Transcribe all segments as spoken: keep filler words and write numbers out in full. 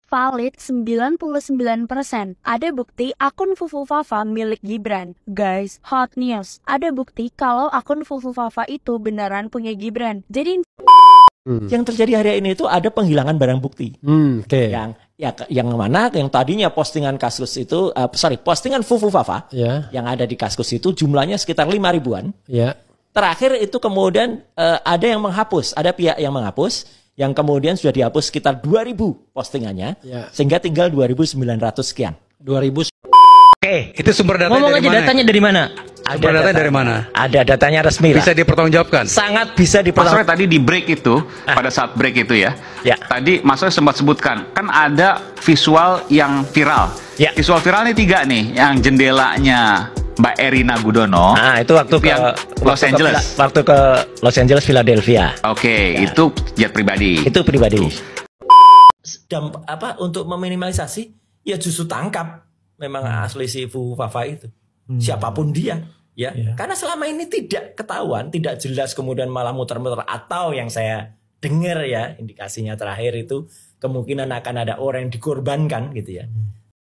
Valid sembilan puluh sembilan persen. Ada bukti akun Fufufafa milik Gibran. Guys, hot news. Ada bukti kalau akun Fufufafa itu beneran punya Gibran. Jadi hmm. yang terjadi hari ini itu ada penghilangan barang bukti. Hmm, Oke. Okay. Yang ya yang mana yang tadinya postingan kasus itu uh, sorry postingan Fufufafa yeah. yang ada di kasus itu jumlahnya sekitar lima ribuan. Yeah. Terakhir itu kemudian uh, ada yang menghapus, ada pihak yang menghapus. Yang kemudian sudah dihapus sekitar dua ribu postingannya, ya. Sehingga tinggal dua ribu sembilan ratus sekian. dua ribu. Oke, itu sumber data Ngomong dari aja mana? datanya dari mana? Sumber ada data dari mana? Ada datanya resmi. Bisa dipertanggungjawabkan? Sangat bisa dipertanggungjawabkan. Mas Roy tadi di break itu, ah. pada saat break itu ya, ya. Tadi Mas Roy sempat sebutkan, kan ada visual yang viral. Ya. Visual viral ini tiga nih, yang jendelanya Mbak Erina Gudono. Nah, itu waktu ke Los waktu Angeles. Ke, waktu ke Los Angeles, Philadelphia. Oke, okay, ya. Itu jet pribadi. Itu pribadi. Dan apa untuk meminimalisasi? Ya justru tangkap. Memang hmm. asli si Fufufafa itu. Hmm. Siapapun dia, ya. ya. Karena selama ini tidak ketahuan, tidak jelas, kemudian malah muter-muter, atau yang saya dengar ya, indikasinya terakhir itu kemungkinan akan ada orang yang dikorbankan gitu ya. Hmm.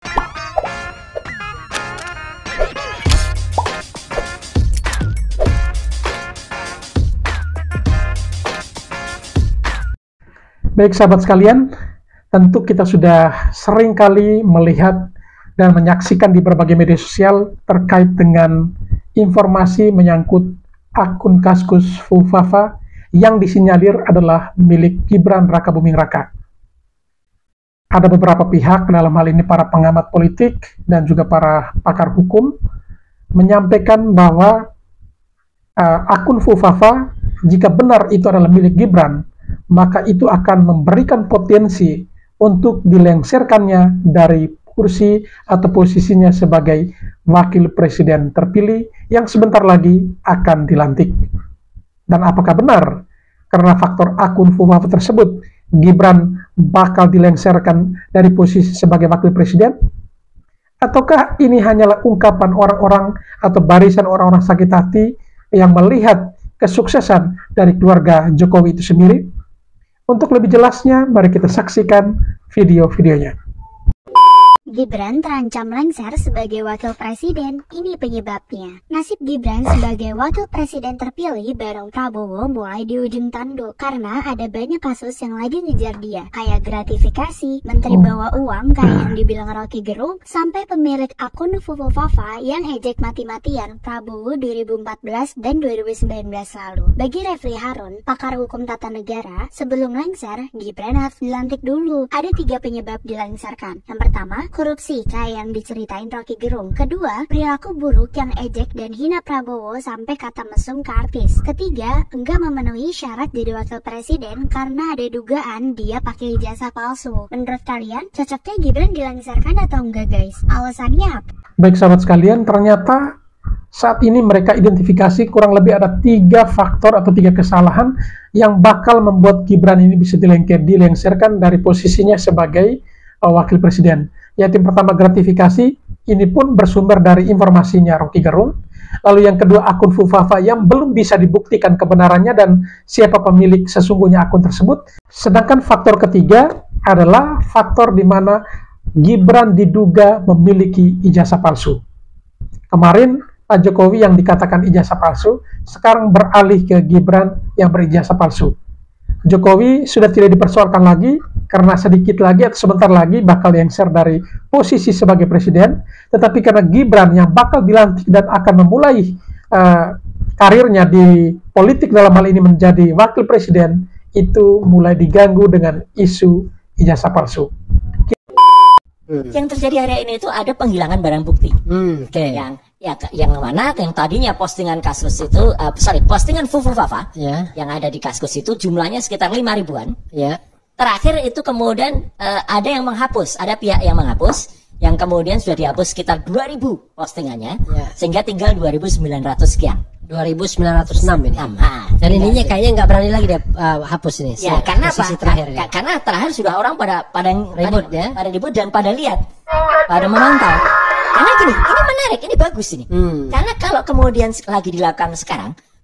Baik sahabat sekalian, tentu kita sudah sering kali melihat dan menyaksikan di berbagai media sosial terkait dengan informasi menyangkut akun Kaskus Fufufafa yang disinyalir adalah milik Gibran Rakabuming Raka. Ada beberapa pihak, dalam hal ini para pengamat politik dan juga para pakar hukum, menyampaikan bahwa uh, akun Fufufafa jika benar itu adalah milik Gibran, maka itu akan memberikan potensi untuk dilengsarkannya dari kursi atau posisinya sebagai wakil presiden terpilih yang sebentar lagi akan dilantik. Dan apakah benar karena faktor akun Fufufafa tersebut Gibran bakal dilengsarkan dari posisi sebagai wakil presiden? Ataukah ini hanyalah ungkapan orang-orang atau barisan orang-orang sakit hati yang melihat kesuksesan dari keluarga Jokowi itu sendiri? Untuk lebih jelasnya, mari kita saksikan video-videonya. Gibran terancam lengser sebagai wakil presiden, ini penyebabnya. Nasib Gibran sebagai wakil presiden terpilih bareng Prabowo mulai di ujung tanduk karena ada banyak kasus yang lagi ngejar dia, kayak gratifikasi, menteri bawa uang kayak yang dibilang Rocky Gerung, sampai pemilik akun Fufufafa yang ejek mati-matian Prabowo dua ribu empat belas dan dua ribu sembilan belas lalu. Bagi Refli Harun, pakar hukum tata negara, sebelum lengser, Gibran harus dilantik dulu. Ada tiga penyebab dilengsarkan. Yang pertama, korupsi kayak yang diceritain Rocky Gerung. Kedua, perilaku buruk yang ejek dan hina Prabowo sampai kata mesum ke artis. Ketiga, enggak memenuhi syarat jadi wakil presiden karena ada dugaan dia pakai ijazah palsu. Menurut kalian, cocoknya Gibran dilengsarkan atau enggak guys? Alasannya apa? Baik sahabat sekalian, ternyata saat ini mereka identifikasi kurang lebih ada tiga faktor atau tiga kesalahan yang bakal membuat Gibran ini bisa dilengsarkan dari posisinya sebagai uh, wakil presiden. Yaitu yang pertama gratifikasi, ini pun bersumber dari informasinya Rocky Gerung. Lalu yang kedua akun Fufufafa yang belum bisa dibuktikan kebenarannya dan siapa pemilik sesungguhnya akun tersebut. Sedangkan faktor ketiga adalah faktor di mana Gibran diduga memiliki ijazah palsu. Kemarin Pak Jokowi yang dikatakan ijazah palsu, sekarang beralih ke Gibran yang berijazah palsu. Jokowi sudah tidak dipersoalkan lagi karena sedikit lagi atau sebentar lagi bakal lengser dari posisi sebagai presiden, tetapi karena Gibran yang bakal dilantik dan akan memulai uh, karirnya di politik dalam hal ini menjadi wakil presiden, itu mulai diganggu dengan isu ijazah palsu. Hmm. Yang terjadi hari ini itu ada penghilangan barang bukti. Hmm, okay. Yang ya yang mana yang tadinya postingan kasus itu uh, sorry postingan Fufufafa yeah. yang ada di kasus itu jumlahnya sekitar lima ribuan. Yeah. Terakhir itu kemudian uh, ada yang menghapus, ada pihak yang menghapus, yang kemudian sudah dihapus sekitar dua ribu postingannya, yeah. sehingga tinggal dua ribu sembilan ratus sekian. dua ribu sembilan ratus enam ini. Nah, dan ininya kayaknya nggak berani lagi dia uh, hapus ini. Ya, karena apa? Terakhir, Ka karena terakhir sudah orang pada pada ribut pada, ya. pada ribut dan pada lihat, pada memantau. Karena gini, ini menarik, ini bagus ini. Hmm. Karena kalau kemudian lagi dilakukan sekarang,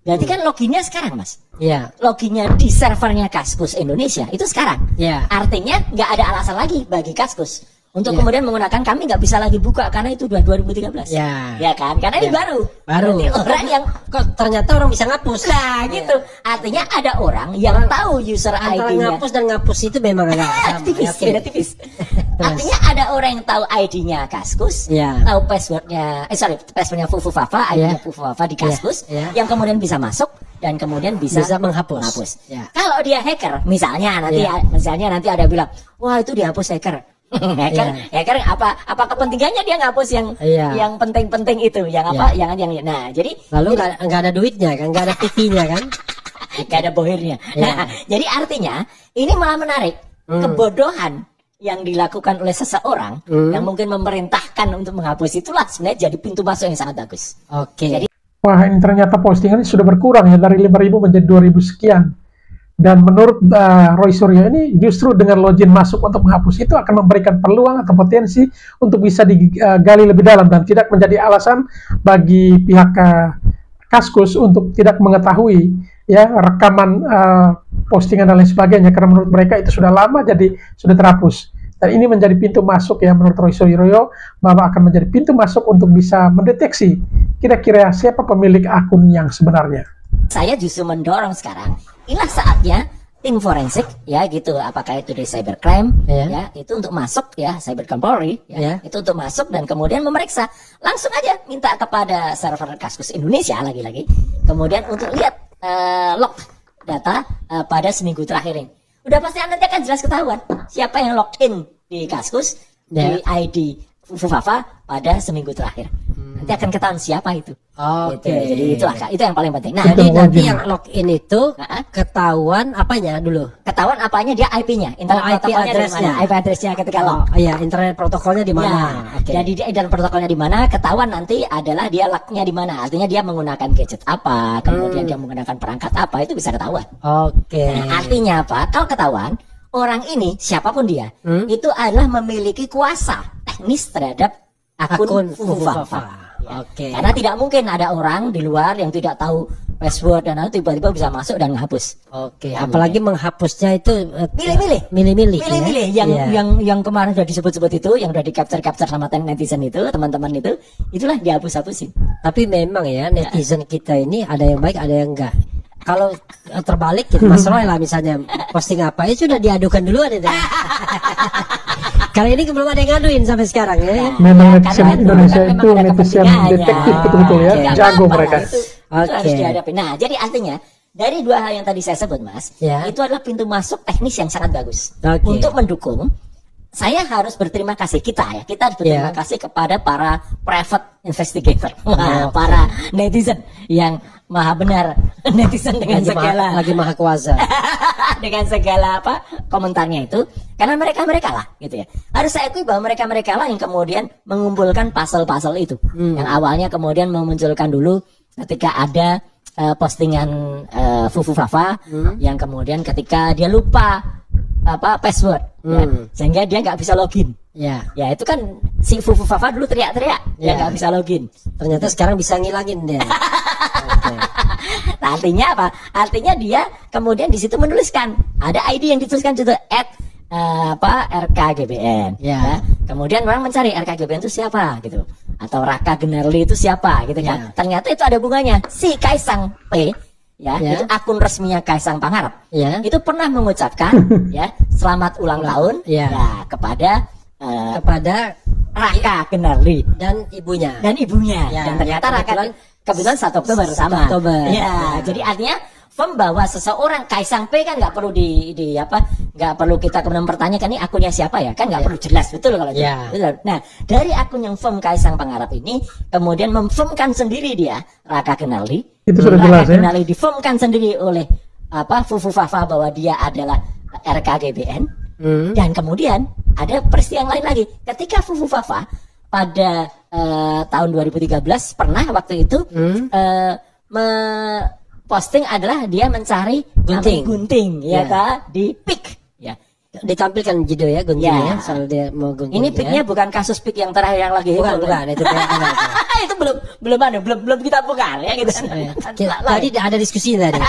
Berarti kan loginnya sekarang, Mas. Iya. Loginnya di servernya Kaskus Indonesia itu sekarang. Iya. Artinya nggak ada alasan lagi bagi Kaskus untuk Ya. kemudian menggunakan kami nggak bisa lagi buka karena itu udah dua ribu tiga belas. Ya. Ya kan? Karena ini Ya. baru. Baru. Berarti orang yang Kok ternyata orang bisa ngapus. nah gitu. Artinya ada orang yang tahu user Antara I D-nya. ngapus dan ngapus itu memang agak sama. tipis, Oke. beda tipis. Artinya ada orang yang tahu I D-nya Kaskus, Ya. tahu passwordnya, eh sorry, passwordnya Fufu Fafa, I D-nya Ya. Fufu Fafa di Kaskus, Ya. yang kemudian bisa masuk dan kemudian bisa, Bisa menghapus. menghapus. Ya. Kalau dia hacker, misalnya nanti, Ya. misalnya nanti ada bilang, wah itu dihapus hacker. hacker, Ya. hacker apa? Apa kepentingannya dia ngapus yang Ya. yang penting-penting itu, yang apa? Yang yang nah jadi Lalu jadi- nggak nggak ada duitnya kan, nggak ada T V-nya kan? gak ada bohirnya. Iya. Nah, jadi artinya ini malah menarik Hmm. kebodohan yang dilakukan oleh seseorang Hmm. yang mungkin memerintahkan untuk menghapus itulah sebenarnya jadi pintu masuk yang sangat bagus. Oke. Jadi- Wah, ini ternyata postingan sudah berkurang ya dari lima ribu menjadi dua ribu sekian. Dan menurut uh, Roy Suryo ini justru dengan login masuk untuk menghapus itu akan memberikan peluang atau potensi untuk bisa digali lebih dalam dan tidak menjadi alasan bagi pihak uh, Kaskus untuk tidak mengetahui ya rekaman uh, postingan dan lain sebagainya karena menurut mereka itu sudah lama jadi sudah terhapus. Dan ini menjadi pintu masuk ya menurut Roy Suryo bahwa akan menjadi pintu masuk untuk bisa mendeteksi kira-kira siapa pemilik akun yang sebenarnya. Saya justru mendorong sekarang inilah saatnya tim forensik ya gitu, apakah itu dari cybercrime Ya. ya itu untuk masuk ya cybercrime Polri ya, Ya. itu untuk masuk dan kemudian memeriksa langsung aja minta kepada server Kaskus Indonesia lagi-lagi kemudian untuk lihat eh, log data eh, pada seminggu terakhir ini. Udah pasti nanti akan jelas ketahuan siapa yang login di Kaskus di Ya. I D Fufu Fafa pada seminggu terakhir. Nanti akan ketahuan siapa itu. Oke. Gitu. Jadi itulah Kak, itu yang paling penting. Nah, Jadi Itu nanti login. yang login itu Nah. ketahuan apanya dulu? ketahuan apanya dia I P-nya, internet Oh, I P protokolnya dari address-nya. mana, I P address-nya ketika log. Oh iya, internet protokolnya di mana? Ya, Oke. jadi dia internet protokolnya di mana, ketahuan nanti adalah dia lognya di mana. Artinya dia menggunakan gadget apa, kemudian Hmm. dia menggunakan perangkat apa, itu bisa ketahuan. Oke. Nah, artinya apa? Kalau ketahuan, orang ini siapapun dia, Hmm? itu adalah memiliki kuasa teknis terhadap akun, Akun Fufu Fufu Fafa. Fafa. Ya. Oke. Karena tidak mungkin ada orang di luar yang tidak tahu password dan lalu tiba-tiba bisa masuk dan menghapus. Oke, apalagi menghapusnya itu eh, Milih-milih. milih-milih. Milih-milih ya? yang Iya. yang yang kemarin sudah disebut-sebut itu, yang sudah di capture-capture sama netizen itu, teman-teman itu, itulah dihapus-hapusin. Tapi memang ya netizen kita ini ada yang baik, ada yang enggak. Kalau eh, terbalik gitu, Mas Roy lah misalnya posting apa ya sudah diadukan duluan itu. Kali ini belum ada yang ngaduin sampai sekarang ya. Memang Ya, netizen karena itu Indonesia kan itu memang ada netizen kepentingannya. detektif betul-betul ya, Nggak jago apa-apa, mereka. Itu, itu Oke. harus dihadapi. Nah, jadi artinya dari dua hal yang tadi saya sebut, Mas, Ya. itu adalah pintu masuk teknis yang sangat bagus Oke. untuk mendukung. Saya harus berterima kasih kita ya, kita harus berterima Ya. kasih kepada para private investigator, Oke. para netizen yang maha benar, netizen dengan Lagi segala maha, lagi maha kuasa. dengan segala apa komentarnya itu, karena mereka mereka lah gitu ya, harus saya akui bahwa mereka mereka lah yang kemudian mengumpulkan pasal-pasal itu, Hmm. yang awalnya kemudian memunculkan dulu ketika ada eh, postingan eh, Fufu Fafa Hmm. yang kemudian ketika dia lupa apa password ya, Hmm. sehingga dia nggak bisa login. Ya, Ya itu kan si Fufu Fafa dulu teriak-teriak dia Ya. nggak bisa login. ternyata sekarang bisa ngilangin dia. Oke. Nah, artinya apa? Artinya dia kemudian di situ menuliskan ada I D yang dituliskan itu at eh, apa R K G B N. Ya. Kemudian orang mencari R K G B N itu siapa gitu, atau Raka Gunarli itu siapa gitu kan? Ya. Ternyata itu ada bunganya. Si Kaisang P, ya, Ya. itu akun resminya Kaisang Pangarep. Ya. Itu pernah mengucapkan ya selamat ulang tahun Ya. ya kepada eh, Kepada Raka Gunarli dan ibunya. dan ibunya. Ya, Dan ternyata Raka kebetulan- kebetulan satu Oktober satu sama. Oktober. Ya, Ya. jadi artinya firm bahwa seseorang Kaisang P kan nggak perlu di, di apa, nggak perlu kita kemudian mempertanyakan ini akunnya siapa ya, kan nggak Ya. perlu jelas betul kalau itu. Ya. Betul. Nah, dari akun yang firm Kaisang Pangarep ini kemudian memfirmkan sendiri dia Raka Gunarli. Itu sudah Raka jelas ya. Gunarli difirmkan sendiri oleh apa Fufu Fafa bahwa dia adalah R K G B N. Hmm. Dan kemudian ada peristiwa yang lain lagi. Ketika Fufu Fafa pada eh, tahun dua ribu tiga belas pernah waktu itu Hmm. eh, me- posting adalah dia mencari Gunting. namanya gunting ya Ya. kak, di Pik ya. ditampilkan Jido ya guntingnya, ya. Soal dia mau gunting. Ini picknya bukan kasus pick yang terakhir yang lagi bukan, itu, bukan, itu, bukan, itu belum belum ada, belum belum kita bukan ya gitu. Ya. Tadi ada diskusi tadi.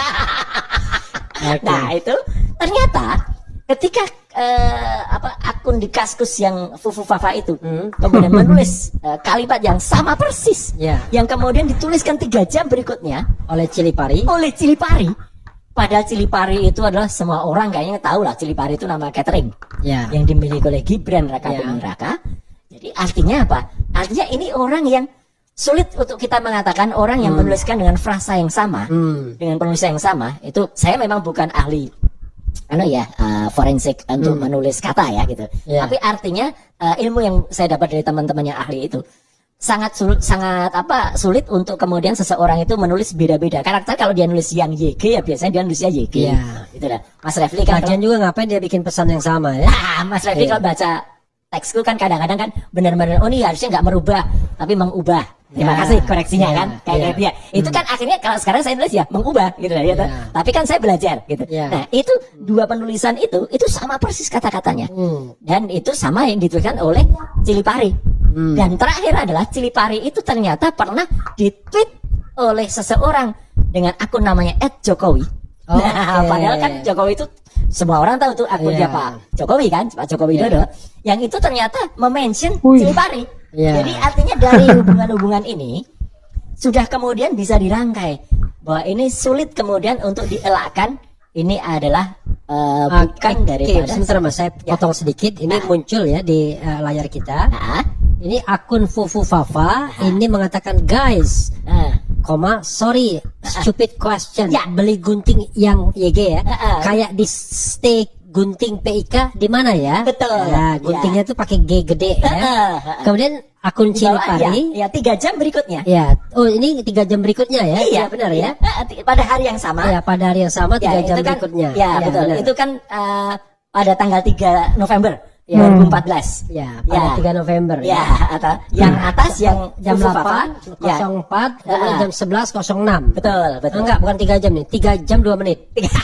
Okay. Nah itu ternyata ketika uh, apa akun di Kaskus yang Fufu Fafa itu hmm. kemudian menulis uh, kalimat yang sama persis, yeah. yang kemudian dituliskan tiga jam berikutnya oleh Cilipari, oleh Cilipari. Padahal Cilipari itu adalah semua orang kayaknya tahu lah, Cilipari itu nama catering yeah. yang dimiliki oleh Gibran Raka yeah. Buming Raka. Jadi artinya apa? Artinya ini orang yang sulit untuk kita mengatakan orang yang hmm. menuliskan dengan frasa yang sama, hmm. dengan penulisan yang sama. Itu saya memang bukan ahli, ano ya, uh, forensik untuk hmm. menulis kata ya gitu. Yeah. Tapi artinya uh, ilmu yang saya dapat dari teman-teman yang ahli itu sangat sulit, sangat apa sulit untuk kemudian seseorang itu menulis beda-beda karakter. Kalau dia nulis yang Y G ya biasanya dia nulisnya Y G. Yeah. Gitu dah. Mas Refli kan kalau, juga ngapain dia bikin pesan yang sama ya? Ah, Mas Refli yeah. kalau baca teksku kan kadang-kadang kan benar-benar oh ini harusnya nggak merubah tapi mengubah. Terima ya, kasih koreksinya ya, kan kayak ya. dia. Itu hmm. kan akhirnya kalau sekarang saya nulis ya mengubah gitu lah ya. Ya. Tapi kan saya belajar gitu. Ya. Nah, itu dua penulisan itu itu sama persis kata-katanya. Hmm. Dan itu sama yang dituliskan oleh Cilipari. Hmm. Dan terakhir adalah Cilipari itu ternyata pernah ditweet oleh seseorang dengan akun namanya et jokowi. Okay. Nah, padahal kan Jokowi itu semua orang tahu tuh akunnya yeah. Pak Jokowi kan, Pak Jokowi Widodo. Yeah. Yang itu ternyata memention Cilipari. Yeah. Jadi artinya dari hubungan-hubungan ini sudah kemudian bisa dirangkai bahwa ini sulit kemudian untuk dielakkan. Ini adalah uh, okay. bukan daripada. Okay, sebentar mas, saya potong ya. sedikit. Ini nah. muncul ya di uh, layar kita. Nah. Ini akun Fufu Fafa nah. ini mengatakan guys. Nah. Koma, sorry, stupid question. Ya. Beli gunting yang Y G ya, uh-uh. kayak di steak gunting P I K di mana ya? Betul. Ya, guntingnya ya. tuh pakai G gede ya. Uh-uh. Kemudian akun Cilipari. Ya, ya, tiga jam berikutnya. Ya, oh ini tiga jam berikutnya ya? Iya, ya, benar ya. ya. Pada hari yang sama. Ya, pada hari yang sama tiga ya, jam kan, berikutnya. Ya, ya betul. Benar. Itu kan uh, pada tanggal tiga November. Ya, dua ribu empat belas. Ya, pada ya. tiga November. Ya, ya. Atau yang atas yang jam delapan nol empat ya. dan uh. jam sebelas nol enam. Betul, betul. Enggak, bukan tiga jam nih, tiga jam dua menit.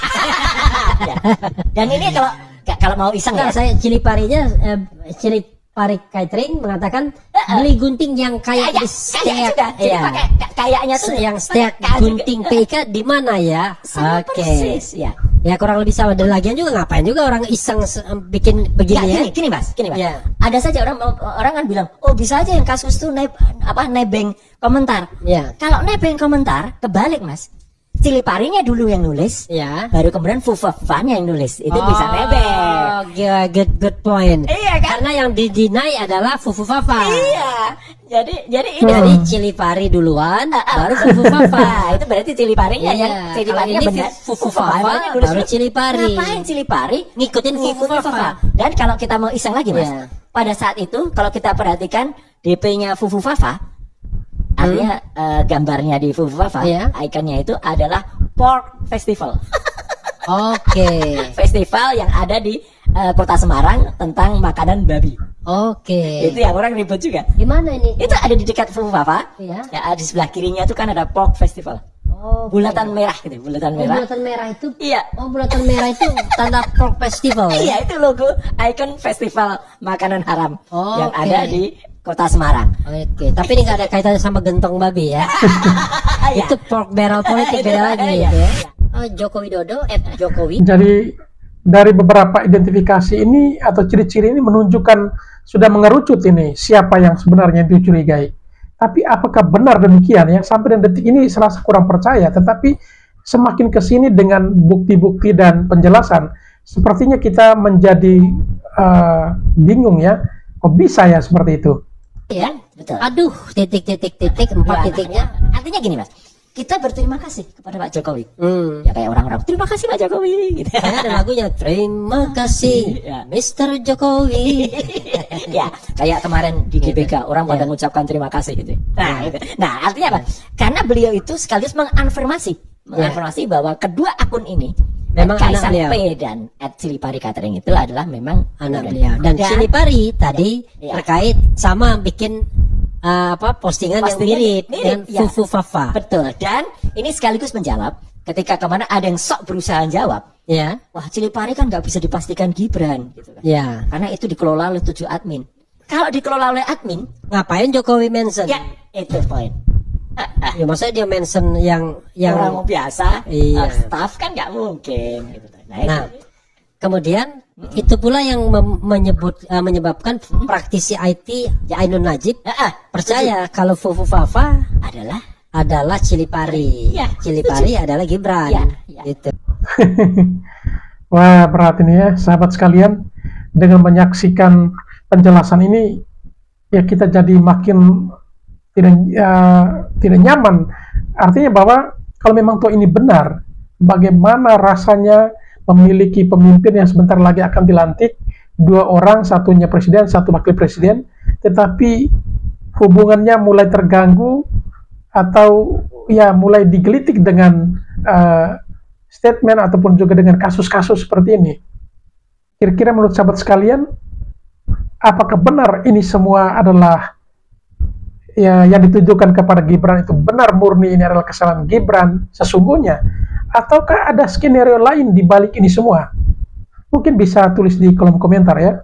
ya. Dan ini kalau kalau mau iseng nah, ya. Saya Ciliparinya eh, Cilipari Catering mengatakan uh, beli gunting yang kayak kaya, di steak. Ya. Kayaknya tuh yang steak gunting P I K di mana ya? Oke. Okay. Ya. Ya kurang lebih sama. Dan lagian juga ngapain juga orang iseng bikin begini ya? Gini, gini mas, gini mas. Ya. Ada saja orang orang kan bilang, oh bisa aja yang kasus tuh naib, apa nebeng komentar. Ya. Kalau nebeng komentar, kebalik mas. Ciliparinya dulu yang nulis, ya. Baru kemudian Fufafanya yang nulis. Itu oh, bisa nebeng. Yeah, good good point. Iya kan? Karena yang didinai adalah Fufufafa. Iya. Jadi jadi ini jadi Cilipari duluan, uh, uh, baru Fufufafa. Itu berarti Ciliparinya iya, yang Ciliparinya benar Fufufafa, baru Cilipari. Ngapain Cilipari ngikutin Fufufafa? Dan kalau kita mau iseng lagi mas, yeah. pada saat itu kalau kita perhatikan D P-nya Fufufafa. Artinya hmm. uh, gambarnya di Fufu Fafa, yeah. ikonnya itu adalah Pork Festival. Oke. Okay. Festival yang ada di uh, Kota Semarang tentang makanan babi. Oke. Okay. Itu yang orang ribut juga. Di mana ini? Itu ada di dekat Fufu Fafa. Yeah. Ya, di sebelah kirinya itu kan ada Pork Festival. Oh, bulatan okay. merah gitu, bulatan oh, merah. Bulatan merah itu? Iya. Oh, bulatan merah itu tanda Pork Festival. Iya, itu logo ikon festival makanan haram oh, yang okay. ada di Kota Semarang. Oke, okay. Tapi ini nggak ada kaitannya sama gentong babi ya. Itu pork barrel politik beda lagi ya. Oh, Joko Widodo, at Jokowi. Jadi dari beberapa identifikasi ini atau ciri-ciri ini menunjukkan sudah mengerucut ini siapa yang sebenarnya dicurigai. Tapi apakah benar demikian ya? Sampai dan detik ini serasa kurang percaya. Tetapi semakin kesini dengan bukti-bukti dan penjelasan, sepertinya kita menjadi uh, bingung ya. Kok bisa ya seperti itu? Iya, betul. Aduh, titik-titik-titik empat ya, titiknya. Artinya gini mas, kita berterima kasih kepada Pak Jokowi. Hmm. Ya kayak orang-orang, terima kasih Pak Jokowi. Gitu. Saya ada lagunya, terima kasih ya. mister Jokowi. Ya, kayak kemarin di G B K orang pada ya. mengucapkan terima kasih gitu. Nah, ya. nah artinya apa? Karena beliau itu sekaligus mengonfirmasi, mengonfirmasi ya. bahwa kedua akun ini memang Kaisar P dan at Cilipari Catering itu adalah memang anak beliau. Dan, dan Cilipari tadi ya. terkait sama bikin uh, apa postingan, postingan yang mirip, mirip dengan ya. Fufu Fafa. Betul. Dan ini sekaligus menjawab ketika kemana ada yang sok berusaha jawab, ya, wah Cilipari kan nggak bisa dipastikan Gibran, gitu kan. Ya. Karena itu dikelola oleh tujuh admin. Kalau dikelola oleh admin, ngapain Jokowi mention? Ya, itu poin. Ya maksudnya dia mention yang yang orang biasa, iya. uh, staff kan nggak mungkin. Gitu. Nah, Nah, itu. kemudian hmm. itu pula yang menyebut uh, menyebabkan hmm. praktisi I T Ainun Najib ya, ah, percaya kalau Fufu Fafa adalah adalah Cilipari, ya, Cilipari adalah Gibran, ya, ya. Gitu. Wah, berat ini ya, sahabat sekalian. Dengan menyaksikan penjelasan ini, ya kita jadi makin tidak ya, tidak nyaman. Artinya bahwa kalau memang toh ini benar, bagaimana rasanya memiliki pemimpin yang sebentar lagi akan dilantik, dua orang, satunya presiden, satu wakil presiden, tetapi hubungannya mulai terganggu atau ya mulai digelitik dengan uh, statement ataupun juga dengan kasus-kasus seperti ini. Kira-kira menurut sahabat sekalian, apakah benar ini semua adalah ya yang ditujukan kepada Gibran itu benar murni ini adalah kesalahan Gibran sesungguhnya, ataukah ada skenario lain di balik ini semua? Mungkin bisa tulis di kolom komentar ya.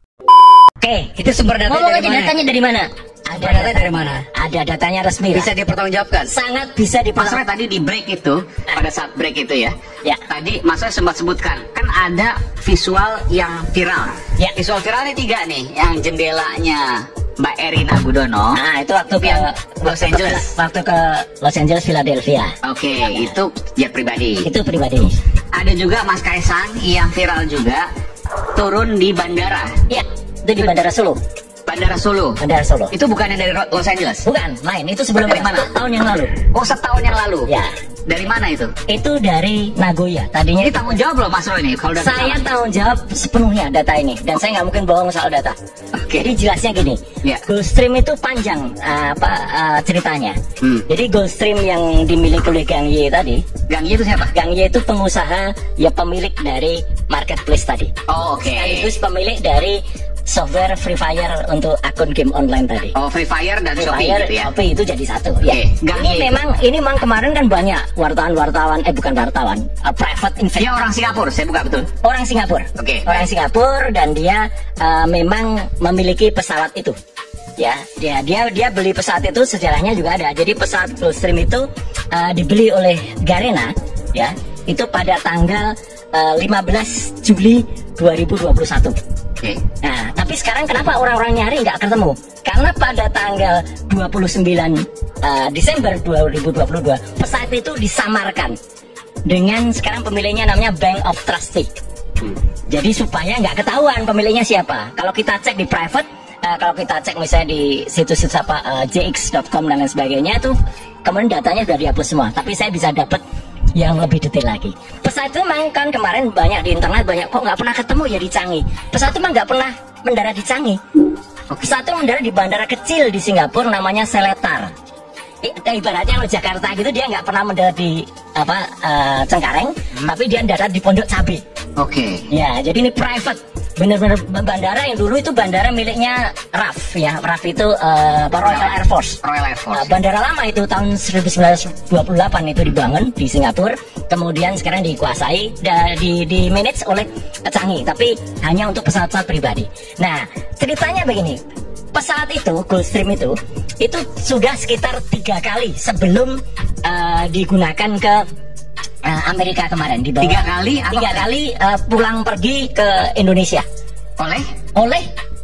Oke, itu sumber data dari mana? Datanya dari mana? Ada data dari mana? Ada datanya resmi. Bisa dipertanggungjawabkan. Sangat bisa dipertanggungjawabkan. Maksudnya tadi di break itu, pada saat break itu ya. Ya. Tadi Mas Roy sempat sebutkan, kan ada visual yang viral. Ya. Visual viralnya tiga nih, yang jendelanya Mbak Erina Gudono. Nah, itu waktu ke yang Los Angeles. Waktu ke Los Angeles, Philadelphia. Oke, okay, itu jet pribadi. Itu pribadi. Ada juga Mas Kaisang yang viral juga turun di bandara. Ya, itu di Bandara Solo. Bandara Solo. Bandara Solo. Itu bukan yang dari Los Angeles? Bukan, lain. Itu sebelum dari mana? Tahun yang lalu. Oh, setahun yang lalu. Ya. Dari mana itu? Itu dari Nagoya. Tadinya ini tanggung jawab loh Mas Roy ini kalau data. Saya tanggung jawab sepenuhnya data ini dan saya nggak mungkin bohong soal data. Okay. Jadi jelasnya gini. Yeah. Gulfstream itu panjang uh, apa uh, ceritanya. Hmm. Jadi Gulfstream yang dimiliki oleh Gang Ye tadi. Gang Ye itu siapa? Gang Ye itu pengusaha ya pemilik dari marketplace tadi. Oh, oke. Okay. Sekaligus pemilik dari software Free Fire untuk akun game online tadi. Oh, Free Fire dan Free Shopee Fire, gitu ya. Shopee itu jadi satu. Okay. Ya. Ini memang ini memang kemarin kan banyak wartawan-wartawan eh bukan wartawan, uh, private investor. Dia orang Singapura, saya buka betul. Orang Singapura. Oke. Okay. Orang Singapura dan dia uh, memang memiliki pesawat itu. Ya, dia dia dia beli pesawat itu sejarahnya juga ada. Jadi pesawat Gulfstream itu uh, dibeli oleh Garena ya. Itu pada tanggal uh, lima belas Juli dua ribu dua puluh satu. Oke. Okay. Nah, tapi sekarang kenapa orang-orang nyari nggak ketemu? Karena pada tanggal dua puluh sembilan uh, Desember dua ribu dua puluh dua pesawat itu disamarkan dengan sekarang pemiliknya namanya Bank of Trustee. Hmm. Jadi supaya nggak ketahuan pemiliknya siapa. Kalau kita cek di private, uh, kalau kita cek misalnya di situs-situs apa uh, j x dot com dan lain sebagainya tuh, kemudian datanya sudah dihapus semua. Tapi saya bisa dapat yang lebih detail lagi. Pesawat itu memang kan kemarin banyak di internet banyak kok nggak pernah ketemu ya di Changi. Pesawat itu memang nggak pernah mendarat di Changi. Pesawat itu mendarat di bandara kecil di Singapura namanya Seletar. Ibaratnya kalau Jakarta gitu dia nggak pernah mendarat di apa uh, Cengkareng, hmm. tapi dia mendarat di Pondok Cabe. Oke. Okay. Ya, jadi ini private. Bener-bener bandara yang dulu itu bandara miliknya R A F ya. R A F itu uh, Royal Air Force. Royal Air Force. Uh, bandara lama itu tahun seribu sembilan ratus dua puluh delapan itu dibangun di Singapura. Kemudian sekarang dikuasai dan di, di manage oleh Changi, tapi hanya untuk pesawat-pesawat pribadi. Nah, ceritanya begini. Pesawat itu, Gulfstream itu, itu sudah sekitar tiga kali sebelum uh, digunakan ke uh, Amerika kemarin. Di bawah, tiga kali? Tiga apa? kali uh, pulang pergi ke Indonesia. Oleh? Oleh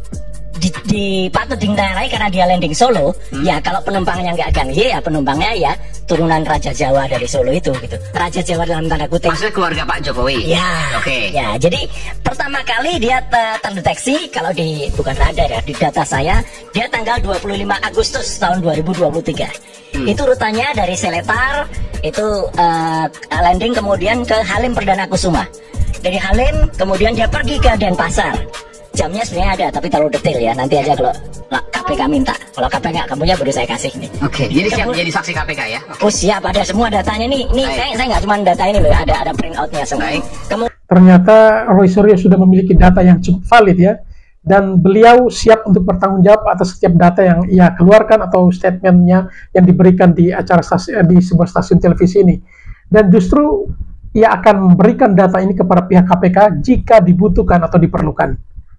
di, di patut ditengarai karena dia landing Solo. Hmm. Ya kalau penumpangnya nggak Gang Ye, ya penumpangnya ya turunan Raja Jawa dari Solo itu gitu. Raja Jawa dalam tanda kutip. Maksudnya keluarga Pak Jokowi. Ya. Oke. Okay. Ya, jadi pertama kali dia terdeteksi kalau di bukan radar ya, di data saya dia tanggal dua puluh lima Agustus tahun dua ribu dua puluh tiga. Hmm. Itu rutanya dari Seletar itu uh, landing kemudian ke Halim Perdana Kusuma. Dari Halim kemudian dia pergi ke Denpasar. Jamnya sebenarnya ada tapi terlalu detail ya, nanti aja kalau K P K minta. Kalau K P K kamunya baru saya kasih nih. Oke, okay, jadi siap jadi saksi K P K ya. Okay. Oh siap, ada semua datanya nih. Nih Baik. saya saya nggak cuma data ini loh, ada ada print outnya semua. Kamu... Ternyata Roy Suryo sudah memiliki data yang cukup valid ya, dan beliau siap untuk bertanggung jawab atas setiap data yang ia keluarkan atau statementnya yang diberikan di acara stasi, di sebuah stasiun televisi ini. dan justru ia akan memberikan data ini kepada pihak K P K jika dibutuhkan atau diperlukan.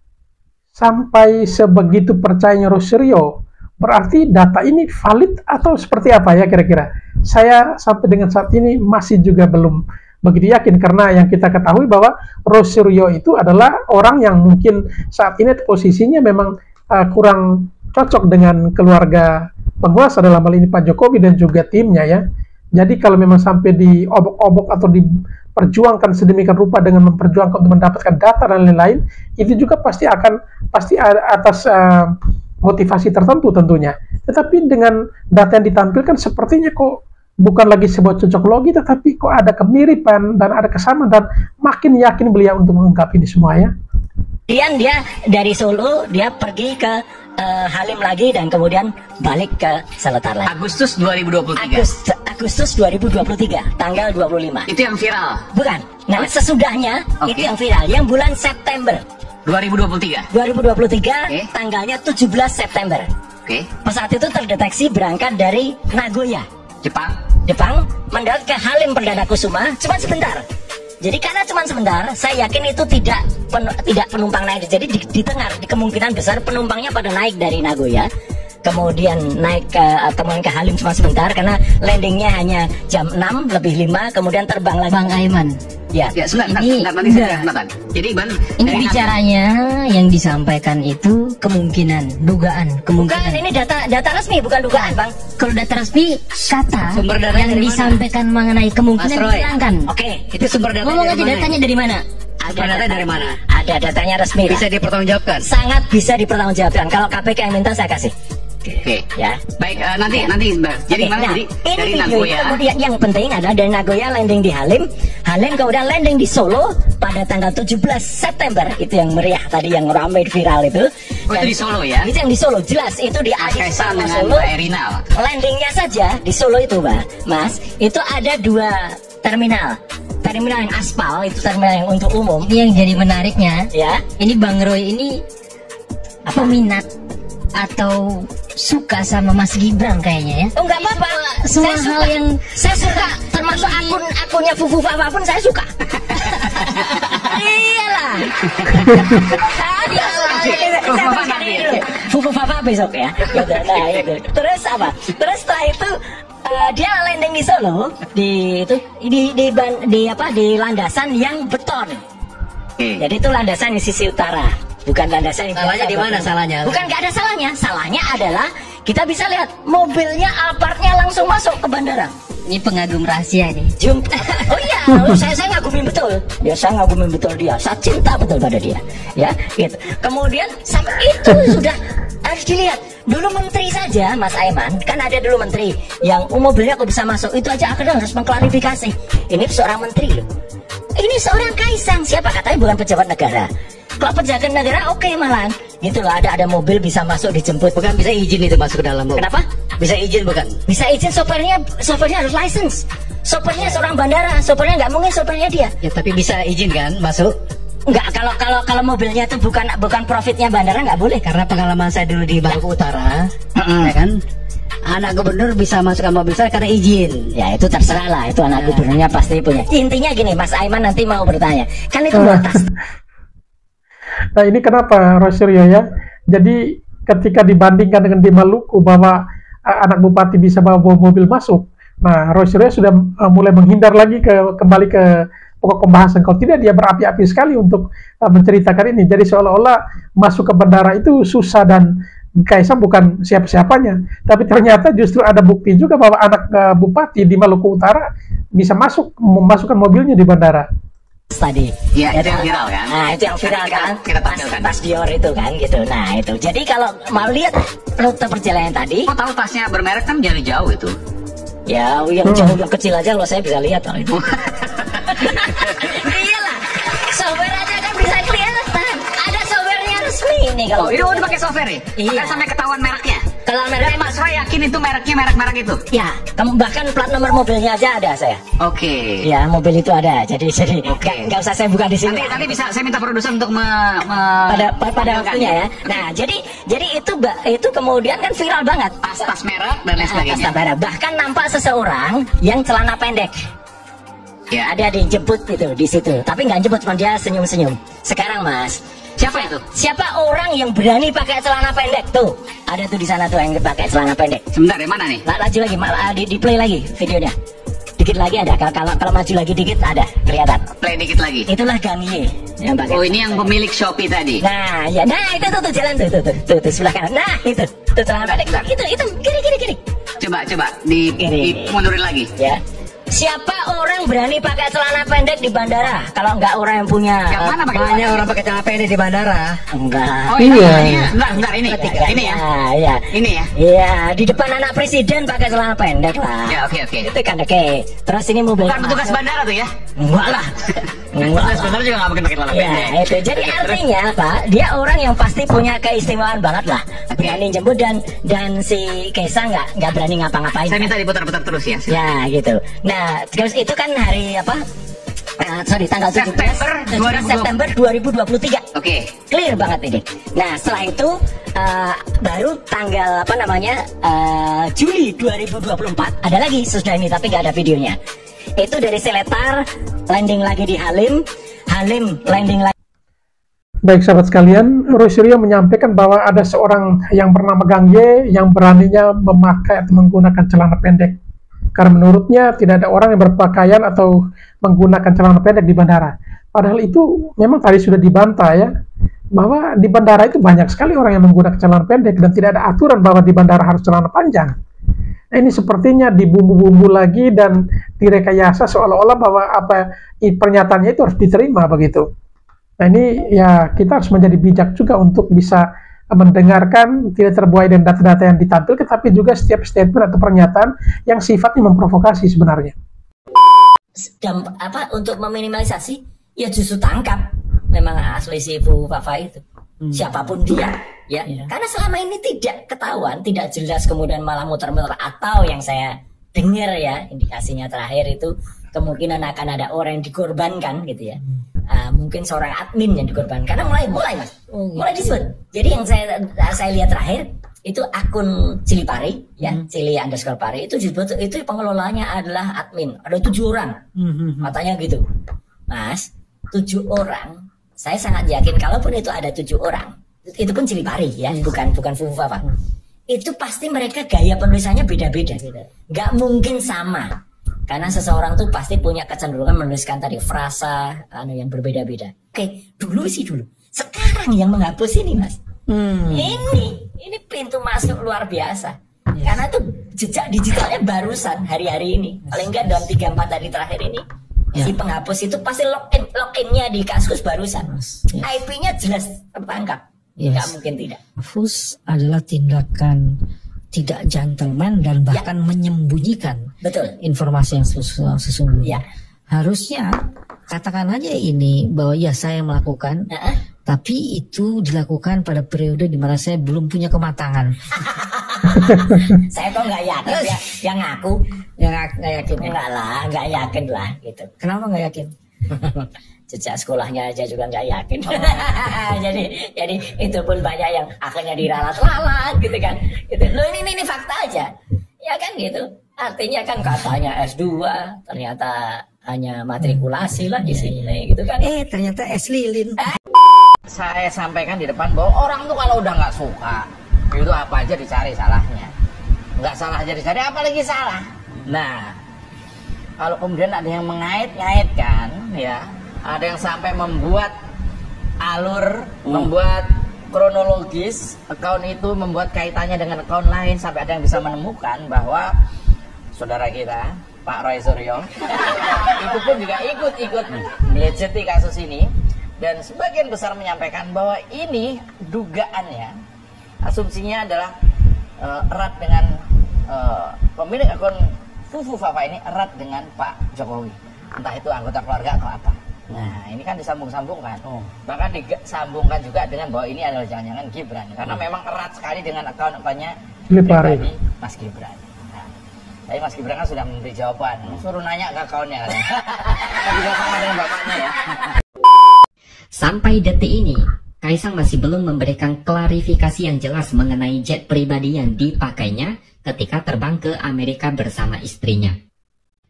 Sampai sebegitu percayanya Rosario, berarti data ini valid atau seperti apa ya kira-kira? Saya sampai dengan saat ini masih juga belum begitu yakin, karena yang kita ketahui bahwa Rosario itu adalah orang yang mungkin saat ini posisinya memang uh, kurang cocok dengan keluarga penguasa, dalam hal ini Pak Jokowi dan juga timnya ya. Jadi kalau memang sampai diobok-obok atau diperjuangkan sedemikian rupa dengan memperjuangkan untuk mendapatkan data dan lain-lain, itu juga pasti akan pasti atas uh, motivasi tertentu tentunya. Tetapi dengan data yang ditampilkan sepertinya kok bukan lagi sebuah cocok logi, tetapi kok ada kemiripan dan ada kesamaan, dan makin yakin beliau untuk mengungkap ini semua ya. Kemudian dia dari Solo dia pergi ke uh, Halim lagi dan kemudian balik ke Seletar lagi. Agustus dua ribu dua puluh tiga. Agustus, Agustus dua ribu dua puluh tiga, tanggal dua puluh lima. Itu yang viral. Bukan. Nah, Oh. sesudahnya Oke. itu yang viral, yang bulan September dua ribu dua puluh tiga. dua ribu dua puluh tiga, Oke. tanggalnya tujuh belas September. Oke. Pesawat itu terdeteksi berangkat dari Nagoya, Jepang. Jepang, mendarat ke Halim Perdana Kusuma cuma sebentar. Jadi karena cuma sebentar, saya yakin itu tidak pen, tidak penumpang naik. Jadi di, ditengar, di kemungkinan besar penumpangnya pada naik dari Nagoya, kemudian naik ke kemudian ke Halim cuma sebentar karena landingnya hanya jam enam lebih lima, kemudian terbang lagi. Bang Aiman, Ya, Ya, sebentar, Ini sebentar, nanti saya enggak. sebentar. Jadi Ban, ini dari bicaranya yang disampaikan itu kemungkinan, dugaan, bukan, kemungkinan. ini data data resmi, bukan dugaan, Bang. Kalau data resmi, kata Sumber data yang dari mana? disampaikan mengenai kemungkinan Mas Roy. dihilangkan. Oke, itu sumber data Ngomong dari aja mana? datanya dari mana? ada Sumber data dari mana? Ada datanya resmi. Bisa lah. dipertanggungjawabkan. Sangat bisa dipertanggungjawabkan. Kalau K P K yang minta saya kasih. Oke. Ya. Baik, eh, nanti nanti sebentar. Jadi Oke, mana nah, jadi ini dari video Nagoya. itu kemudian yang penting adalah dari Nagoya landing di Halim, Halim kemudian landing di Solo pada tanggal tujuh belas September, itu yang meriah tadi, yang ramai viral itu. Oh, itu Dan di Solo ya? Itu yang di Solo, jelas itu di Mas Adi Kaisang Sumarmo dengan Solo. Mbak Erina. Landingnya saja di Solo itu, Mbak, Mas, itu ada dua terminal. Terminal yang aspal, itu terminal yang untuk umum. Ini yang jadi menariknya. Ya, Ini Bang Roy ini peminat atau suka sama Mas Gibran kayaknya ya. oh nggak apa-apa. Semua Saya hal suka. yang Saya suka, termasuk akun akunnya Fufu Fafa pun saya suka. Iyalah. Fufu Fafa besok ya. Gitu, nah itu. Terus apa? Terus setelah itu eh, dia landing di Solo, di itu di di, ban- di apa di landasan yang beton. Oke. Jadi itu landasan di sisi utara, bukan landasan yang Salahnya biasa di mana beton. salahnya? Bukan, nggak ada salahnya. Salahnya adalah kita bisa lihat mobilnya Alphardnya langsung masuk ke bandara. ini pengagum rahasia ini. Jum oh iya, lalu saya saya ngagumin betul. Ya saya ngagumin betul dia. Saya cinta betul pada dia. Ya, gitu. Kemudian sampai itu sudah harus dilihat. Dulu menteri saja, Mas Aiman, kan ada dulu menteri yang oh, mobilnya kok bisa masuk. Itu aja akhirnya harus mengklarifikasi. Ini seorang menteri loh. Ini seorang kaisang, siapa katanya bukan pejabat negara. Kalau pejabat negara oke okay, malah gitu loh, ada ada mobil bisa masuk dijemput. Bukan bisa izin itu masuk ke dalam, Bu. Kenapa? Bisa izin bukan? Bisa izin, sopirnya sopirnya harus license. Sopirnya seorang bandara, sopirnya nggak mungkin sopirnya dia. Ya tapi bisa izin kan masuk? Enggak, kalau kalau kalau mobilnya itu bukan bukan profitnya bandara nggak boleh. Karena pengalaman saya dulu di Maluku Utara, ya kan, anak gubernur bisa masuk ke mobil saya karena izin. Ya itu terserah lah, itu anak Ya. gubernurnya pasti punya. Intinya gini, Mas Aiman nanti mau bertanya, kan itu batas. Nah ini kenapa Rosario ya? Jadi ketika dibandingkan dengan di Maluku bahwa uh, anak bupati bisa bawa mobil masuk, nah Rosario sudah uh, mulai menghindar lagi ke kembali ke pokok pembahasan. Kalau tidak dia berapi-api sekali untuk uh, menceritakan ini. Jadi seolah-olah masuk ke bandara itu susah dan Kaisang bukan siapa-siapanya. Tapi ternyata justru ada bukti juga bahwa anak uh, bupati di Maluku Utara bisa masuk memasukkan mobilnya di bandara. Tadi Ya, itu yang viral kan? Nah itu yang viral Kita- kan, kita pas, tampilkan. pas Dior itu kan gitu. Nah itu, jadi kalau mau lihat rute perjalanan tadi, Kok tahu tasnya bermerek kan dari jauh itu? ya yang jauh yang kecil aja kalau saya bisa lihat kalau itu. Iyalah, software aja kan bisa kelihatan. Ada softwarenya resmi ini kalau. Oh, itu udah pakai software ya? Iya. Bahkan sampai ketahuan mereknya. Kalau Dan merek Mas Roy yakin itu mereknya merek-merek itu? ya, kem- bahkan plat nomor mobilnya aja ada saya. Oke. Ya, mobil itu ada. Jadi jadi Oke. nggak nggak usah saya buka di sini. Nanti nanti bisa saya minta produser untuk me, me- pada pa- pada tampilkan waktunya ya. Nah, jadi jadi itu ba- itu kemudian kan viral banget. Tas-tas merek dan lain Nah, sebagainya. tas merek. Bahkan nampak seseorang yang celana pendek. Ya. Ada yang jemput itu di situ. Tapi nggak jemput, cuma dia senyum-senyum. Sekarang Mas, siapa itu? Siapa orang yang berani pakai celana pendek tuh? Ada tuh di sana tuh yang pakai celana pendek. Sebentar, di mana nih? Nah, laju lagi, di, di play lagi videonya. Dikit lagi ada. Kalau kalau, kalau maju lagi dikit ada, kelihatan. Play dikit lagi. Itulah Gangye yang pakai. Oh, ini yang pemilik Shopee tadi. Nah, ya, nah itu tuh, tuh jalan tuh, tuh, tuh, tuh, tuh sebelah kanan. Nah, itu, tuh celana pendek. Itu, itu, kiri, kiri, kiri. Coba, coba di, di mundurin lagi. Ya. Siapa orang berani pakai celana pendek di bandara? Kalau enggak orang yang punya. Yang mana pakai Banyak orang pakai celana pendek di bandara. Enggak. Oh iya. Iya. Bentar, bentar ini. Ketika, Ini ya. Iya. Ini ya. Iya, di depan anak presiden pakai celana pendek lah. Ya, oke, oke. Itu kan oke. Terus ini mobil. Bukan petugas bandara tuh ya? Enggak lah. Enggak Petugas lah. bandara juga nggak mungkin pakai celana pendek. Ya, itu. Jadi artinya Pak, dia orang yang pasti punya keistimewaan banget lah. Berani jemput dan dan si Kaisang nggak nggak berani ngapa-ngapain. Saya minta diputar-putar terus ya. Ya gitu. Nah terus itu kan hari apa? Uh, sorry tanggal tujuh belas September dua ribu dua puluh tiga. Oke. Okay. Clear banget ini. Nah setelah itu uh, baru tanggal apa namanya uh, Juli dua ribu dua puluh empat ada lagi sesudah ini tapi nggak ada videonya. Itu dari Seletar landing lagi di Halim, Halim landing lagi. Baik sahabat sekalian, Roy Suryo menyampaikan bahwa ada seorang yang bernama Gangye yang beraninya memakai atau menggunakan celana pendek. Karena menurutnya tidak ada orang yang berpakaian atau menggunakan celana pendek di bandara. Padahal itu memang tadi sudah dibantah ya, bahwa di bandara itu banyak sekali orang yang menggunakan celana pendek dan tidak ada aturan bahwa di bandara harus celana panjang. Nah, ini sepertinya dibumbu-bumbu lagi dan direkayasa seolah-olah bahwa apa pernyataannya itu harus diterima begitu. Nah ini ya kita harus menjadi bijak juga untuk bisa mendengarkan tidak terbuai dan data-data yang ditampilkan, tapi juga setiap statement atau pernyataan yang sifatnya memprovokasi sebenarnya. Dan apa untuk meminimalisasi ya justru tangkap memang asli si Fufu Fafa itu hmm. siapapun dia ya yeah. Karena selama ini tidak ketahuan, tidak jelas, kemudian malah muter-muter atau yang saya dengar ya indikasinya terakhir itu kemungkinan akan ada orang yang dikorbankan gitu ya. Uh, mungkin seorang admin yang dikorbankan karena mulai mulai mas oh, mulai disebut. Jadi yang saya saya lihat terakhir itu akun Cili Pari ya hmm. Cili underscore Pari itu disebut itu pengelolanya adalah admin, ada tujuh orang hmm. katanya gitu mas. Tujuh orang saya sangat yakin kalaupun itu ada tujuh orang itu pun Cili Pari ya yes. bukan bukan Fufu Fafa hmm. itu pasti mereka gaya penulisannya beda-beda, nggak mungkin sama. Karena seseorang tuh pasti punya kecenderungan menuliskan tadi frasa anu yang berbeda-beda. Oke, dulu sih dulu. Sekarang yang menghapus ini, Mas. Hmm. Ini, ini pintu masuk luar biasa. Yes. Karena tuh jejak digitalnya barusan hari-hari ini. Yes. Paling enggak dalam tiga empat hari terakhir ini. Yeah. Si penghapus itu pasti login loginnya di Kaskus barusan. Yes. I P-nya jelas tertangkap. Yes. Nggak mungkin tidak. Menghapus adalah tindakan tidak gentleman dan bahkan ya. menyembunyikan betul informasi yang sesungguhnya. Ya. Harusnya katakan aja ini bahwa ya saya melakukan, uh -uh. tapi itu dilakukan pada periode di mana saya belum punya kematangan. Saya kok nggak yakin ya, yang ngaku, yang nggak yakin, enggak lah, nggak yakin lah gitu. Kenapa nggak yakin? Jejak sekolahnya aja juga nggak yakin. jadi jadi itu pun banyak yang akhirnya diralat-lalat gitu kan. Gitu. Loh ini, ini ini fakta aja. Ya kan gitu. Artinya kan katanya S dua ternyata hanya matrikulasi lah di sini gitu kan. Eh ternyata es lilin. Saya sampaikan di depan bahwa orang tuh kalau udah nggak suka itu apa aja dicari salahnya. Nggak salah aja dicari apalagi salah. Nah kalau kemudian ada yang mengait-ngaitkan ya, ada yang sampai membuat alur, hmm. membuat kronologis akun itu, membuat kaitannya dengan akun lain sampai ada yang bisa menemukan bahwa saudara kita Pak Roy Suryo itu pun juga ikut-ikut melejeti kasus ini dan sebagian besar menyampaikan bahwa ini dugaannya, asumsinya adalah uh, erat dengan uh, pemilik akun Fufu Fafa ini erat dengan Pak Jokowi, entah itu anggota keluarga atau apa. Nah ini kan disambung-sambungkan, oh. bahkan disambungkan juga dengan bahwa ini adalah jangan-jangan Gibran, karena oh. memang erat sekali dengan akun-akunnya pribadi Mas Gibran. Nah, tapi Mas Gibran kan sudah memberi jawaban, suruh nanya ke akunnya, tapi juga sama dengan bapaknya ya. Sampai detik ini, Kaisang masih belum memberikan klarifikasi yang jelas mengenai jet pribadi yang dipakainya ketika terbang ke Amerika bersama istrinya.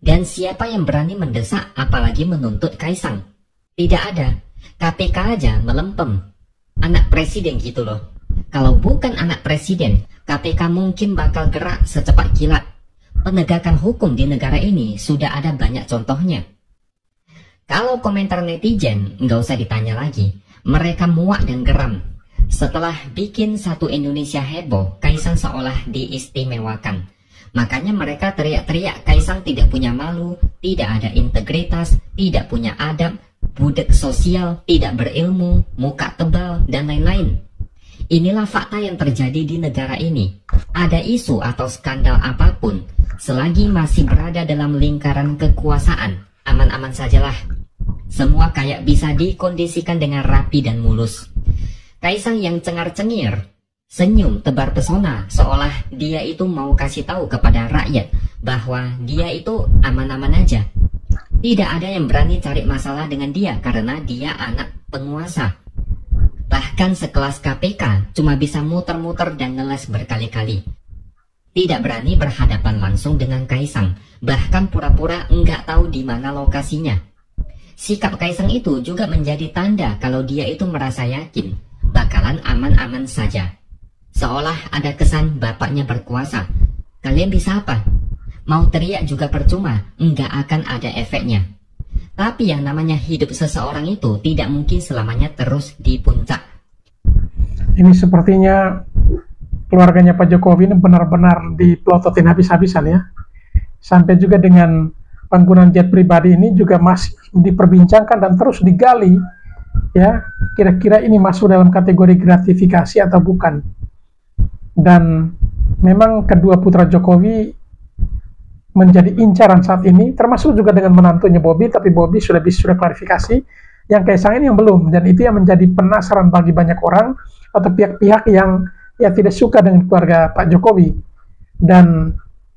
Dan siapa yang berani mendesak apalagi menuntut Kaisang? Tidak ada. K P K aja melempem. Anak presiden gitu loh. Kalau bukan anak presiden, K P K mungkin bakal gerak secepat kilat. Penegakan hukum di negara ini sudah ada banyak contohnya. Kalau komentar netizen, nggak usah ditanya lagi. Mereka muak dan geram. Setelah bikin satu Indonesia heboh, Kaisang seolah diistimewakan. Makanya mereka teriak-teriak Kaisang tidak punya malu, tidak ada integritas, tidak punya adab, budak sosial, tidak berilmu, muka tebal, dan lain-lain. Inilah fakta yang terjadi di negara ini. Ada isu atau skandal apapun, selagi masih berada dalam lingkaran kekuasaan, aman-aman sajalah. Semua kayak bisa dikondisikan dengan rapi dan mulus. Kaisang yang cengar-cengir, senyum tebar pesona, seolah dia itu mau kasih tahu kepada rakyat bahwa dia itu aman-aman aja. Tidak ada yang berani cari masalah dengan dia karena dia anak penguasa. Bahkan sekelas K P K cuma bisa muter-muter dan ngeles berkali-kali. Tidak berani berhadapan langsung dengan Kaisang, bahkan pura-pura enggak tahu di mana lokasinya. Sikap Kaisang itu juga menjadi tanda kalau dia itu merasa yakin bakalan aman-aman saja. Seolah ada kesan bapaknya berkuasa. Kalian bisa apa? Mau teriak juga percuma, enggak akan ada efeknya. Tapi yang namanya hidup seseorang itu tidak mungkin selamanya terus di puncak. Ini sepertinya keluarganya Pak Jokowi ini benar-benar dipelototin habis-habisan ya. Sampai juga dengan penggunaan jet pribadi ini juga masih diperbincangkan dan terus digali. Ya, kira-kira ini masuk dalam kategori gratifikasi atau bukan. Dan memang kedua putra Jokowi menjadi incaran saat ini, termasuk juga dengan menantunya Bobi, tapi Bobi sudah bisa sudah klarifikasi, yang Kaisang ini yang belum, dan itu yang menjadi penasaran bagi banyak orang atau pihak-pihak yang ya tidak suka dengan keluarga Pak Jokowi. Dan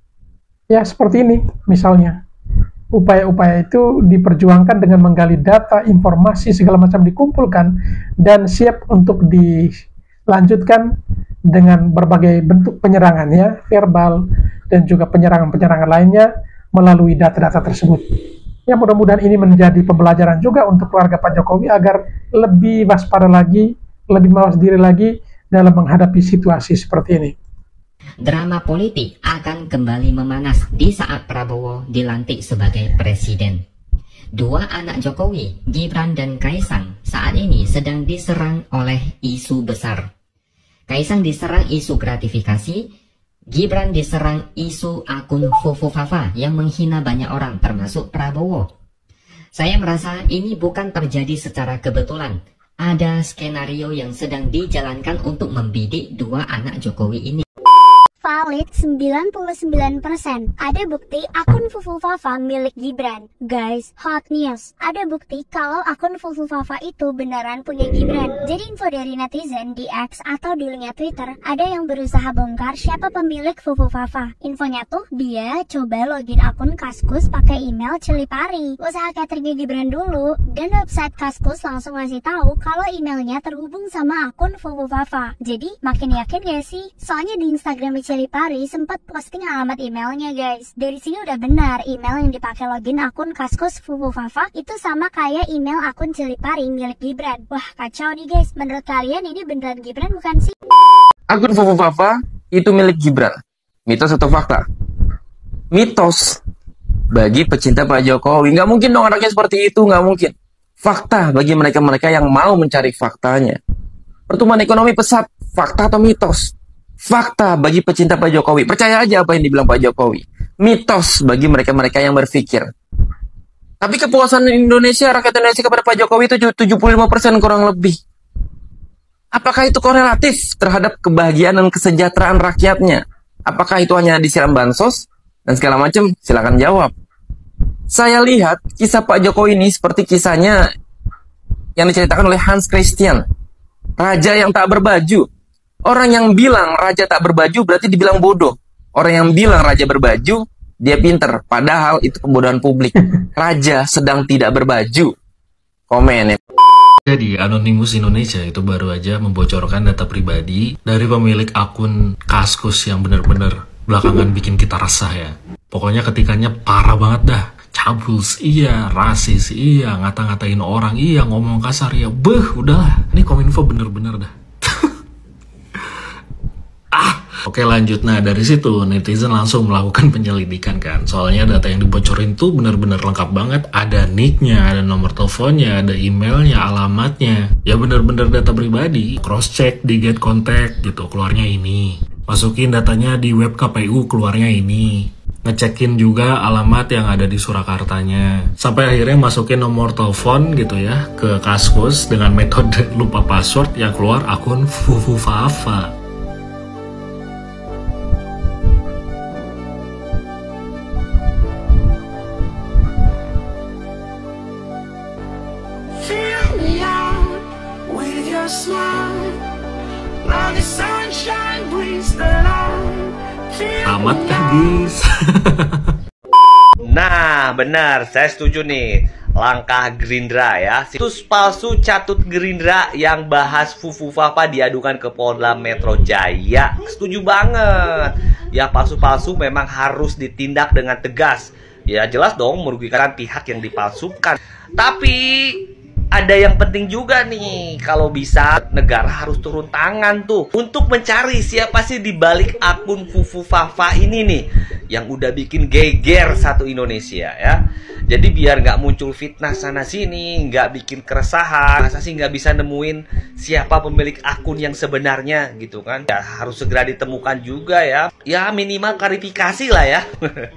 ya seperti ini misalnya, upaya-upaya itu diperjuangkan dengan menggali data, informasi segala macam dikumpulkan dan siap untuk dilanjutkan dengan berbagai bentuk penyerangan ya, verbal dan juga penyerangan-penyerangan lainnya melalui data-data tersebut. Ya mudah-mudahan ini menjadi pembelajaran juga untuk keluarga Pak Jokowi agar lebih waspada lagi, lebih mawas diri lagi dalam menghadapi situasi seperti ini. Drama politik akan kembali memanas di saat Prabowo dilantik sebagai presiden. Dua anak Jokowi, Gibran dan Kaisang, saat ini sedang diserang oleh isu besar. Kaisang diserang isu gratifikasi, Gibran diserang isu akun Fufufafa yang menghina banyak orang termasuk Prabowo. Saya merasa ini bukan terjadi secara kebetulan. Ada skenario yang sedang dijalankan untuk membidik dua anak Jokowi ini. Valid sembilan puluh sembilan persen. Ada bukti akun Fufufafa milik Gibran. Guys, hot news. Ada bukti kalau akun Fufufafa itu beneran punya Gibran. Jadi info dari netizen di X atau di linknya Twitter, ada yang berusaha bongkar siapa pemilik Fufufafa. Infonya tuh dia coba login akun Kaskus pakai email Cilipari. Usaha cateringnya Gibran dulu, dan website Kaskus langsung ngasih tahu kalau emailnya terhubung sama akun Fufufafa. Jadi makin yakin gak sih? Soalnya di Instagram Cilipari sempat posting alamat emailnya guys. Dari sini udah benar email yang dipakai login akun Kaskus Fufufafa itu sama kayak email akun Cilipari milik Gibran. Wah kacau nih guys. Menurut kalian ini beneran Gibran bukan sih? Akun Fufufafa itu milik Gibran. Mitos atau fakta? Mitos bagi pecinta Pak Jokowi. Nggak mungkin dong anaknya seperti itu, nggak mungkin. Fakta bagi mereka-mereka yang mau mencari faktanya. Pertumbuhan ekonomi pesat, fakta atau mitos? Fakta bagi pecinta Pak Jokowi. Percaya aja apa yang dibilang Pak Jokowi. Mitos bagi mereka-mereka yang berpikir. Tapi kepuasan Indonesia, rakyat Indonesia kepada Pak Jokowi itu tujuh puluh lima persen kurang lebih. Apakah itu korelatif terhadap kebahagiaan dan kesejahteraan rakyatnya? Apakah itu hanya disiram bansos dan segala macam? Silakan jawab. Saya lihat kisah Pak Jokowi ini seperti kisahnya yang diceritakan oleh Hans Christian, raja yang tak berbaju. Orang yang bilang raja tak berbaju berarti dibilang bodoh. Orang yang bilang raja berbaju, dia pinter. Padahal itu kebodohan publik. Raja sedang tidak berbaju. Komen ya. Jadi, Anonymous Indonesia itu baru aja membocorkan data pribadi dari pemilik akun Kaskus yang benar-benar belakangan bikin kita resah ya. Pokoknya ketikanya parah banget dah. Cabul iya, rasis iya, ngata-ngatain orang iya, ngomong kasar iya. Beuh, udahlah. Ini Kominfo bener-bener dah. Oke lanjut, nah dari situ netizen langsung melakukan penyelidikan kan. Soalnya data yang dibocorin tuh bener-bener lengkap banget. Ada nicknya, ada nomor teleponnya, ada emailnya, alamatnya. Ya bener-bener data pribadi. Cross check di get contact gitu, keluarnya ini. Masukin datanya di web K P U, keluarnya ini. Ngecekin juga alamat yang ada di Surakartanya. Sampai akhirnya masukin nomor telepon gitu ya ke Kaskus dengan metode lupa password, yang keluar akun Fufufafa. Amat kan guys. Nah benar, saya setuju nih. Langkah Gerindra ya, situs palsu Catut Gerindra yang bahas Fufufafa diadukan ke Polda Metro Jaya. Setuju banget. Ya palsu-palsu memang harus ditindak dengan tegas. Ya jelas dong merugikan pihak yang dipalsukan. Tapi ada yang penting juga nih, kalau bisa negara harus turun tangan tuh untuk mencari siapa sih di balik akun Fufufafa ini nih yang udah bikin geger satu Indonesia ya. Jadi biar nggak muncul fitnah sana sini, nggak bikin keresahan, masa sih nggak bisa nemuin siapa pemilik akun yang sebenarnya gitu kan? Ya harus segera ditemukan juga ya. Ya minimal klarifikasi lah ya.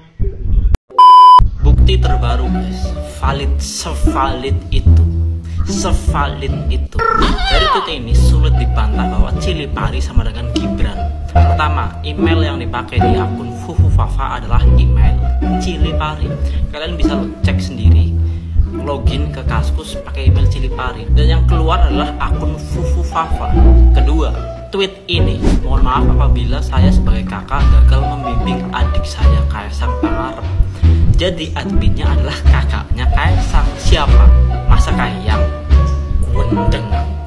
Bukti terbaru guys, valid sevalid itu. Sevalid itu. Dari titik ini sulit dibantah bahwa Cili Pari sama dengan Gibran. Pertama, email yang dipakai di akun Fufufafa adalah email Cili Pari. Kalian bisa cek sendiri, login ke Kaskus pakai email Cili Pari, dan yang keluar adalah akun Fufufafa. Kedua, tweet ini, mohon maaf apabila saya sebagai kakak gagal membimbing adik saya Kaisang Pangarep. Jadi adminnya adalah kakaknya Kaisang. Siapa? Masa Kayang? Wendeng.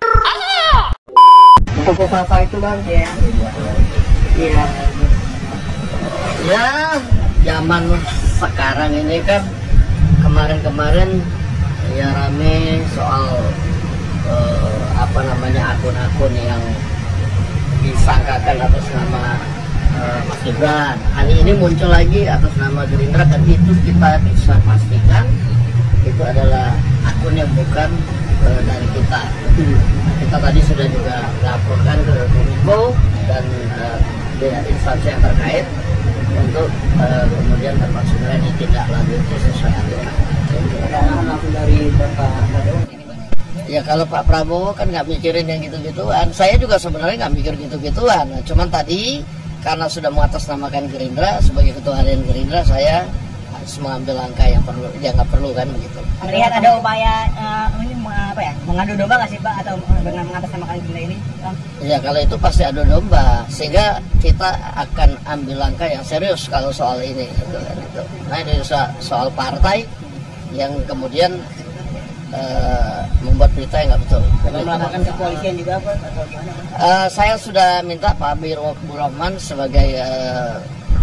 Fufufafa itu bang ya. Iya. Ya, zaman sekarang ini kan kemarin-kemarin ya rame soal uh, apa namanya akun-akun yang disangkakan atas nama uh, Mas Gibran. Hari ini muncul lagi atas nama Gerindra, dan itu kita bisa pastikan itu adalah akun yang bukan uh, dari kita. Hmm. Kita tadi sudah juga laporkan ke Kominfo dan uh, instansi yang terkait untuk uh, kemudian termasuk segera ditindaklanjuti sesuai aturan. Dari Bapak ya kalau Pak Prabowo kan nggak mikirin yang gitu-gituan. Saya juga sebenarnya nggak mikir gitu-gituan. Nah, cuman tadi karena sudah mengatasnamakan Gerindra sebagai ketua harian Gerindra, saya harus mengambil langkah yang perlu, yang nggak perlu kan begitu. Melihat ada upaya uh, ini apa ya, mengadu domba nggak sih Pak, atau dengan mengatasnamakan Gerindra ini? Bang? Ya kalau itu pasti adu domba, sehingga kita akan ambil langkah yang serius kalau soal ini. Gitu, gitu. Nah ini soal, soal partai yang kemudian uh, membuat berita yang nggak betul. Melaporkan ke kepolisian juga Pak, atau gimana? Uh, saya sudah minta Pak Biro Rahman sebagai uh,